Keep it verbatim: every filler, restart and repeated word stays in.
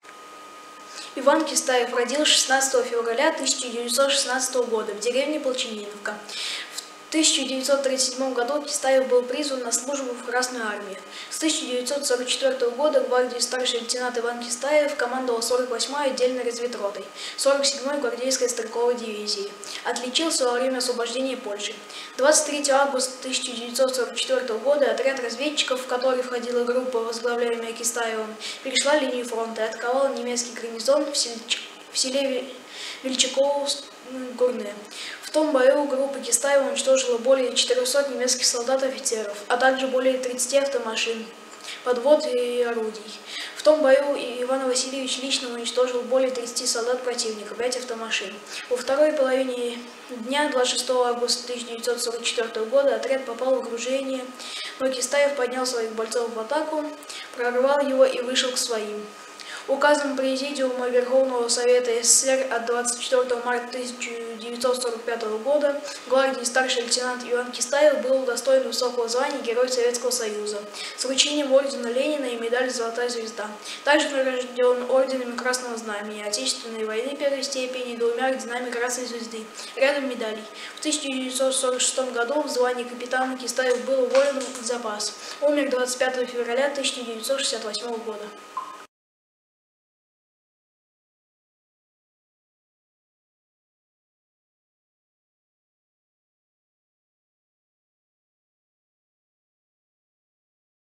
Иван Кистаев родился шестнадцатого февраля тысяча девятьсот шестнадцатого года в деревне Полчининовка. В тысяча девятьсот тридцать седьмом году Кистаев был призван на службу в Красную армию. С тысяча девятьсот сорок четвёртого года гвардии старший лейтенант Иван Кистаев командовал сорок восьмой отдельной разведротой, сорок седьмой гвардейской стрелковой дивизией. Отличился во время освобождения Польши. двадцать третьего августа тысяча девятьсот сорок четвёртого года отряд разведчиков, в который входила группа, возглавляемая Кистаевым, перешла линию фронта и атаковала немецкий гарнизон в, Сельч... в селе Вельчаково-Гурное. В том бою группа Кистаева уничтожила более четырёхсот немецких солдат и офицеров, а также более тридцати автомашин, подвод и орудий. В том бою Иван Васильевич лично уничтожил более тридцати солдат противника, пять автомашин. Во второй половине дня двадцать шестого августа тысяча девятьсот сорок четвёртого года отряд попал в окружение, но Кистаев поднял своих бойцов в атаку, прорвал его и вышел к своим. Указом Президиума Верховного Совета СССР от двадцать четвёртого марта тысяча девятьсот сорок пятого года гвардии старший лейтенант Иван Кистаев был удостоен высокого звания Герой Советского Союза с вручением ордена Ленина и медали «Золотая звезда». Также награжден орденами Красного Знамени Отечественной войны первой степени и двумя орденами Красной Звезды. Рядом медалей. В тысяча девятьсот сорок шестом году в звании капитана Кистаев был уволен в запас. Умер двадцать пятого февраля тысяча девятьсот шестьдесят восьмого года.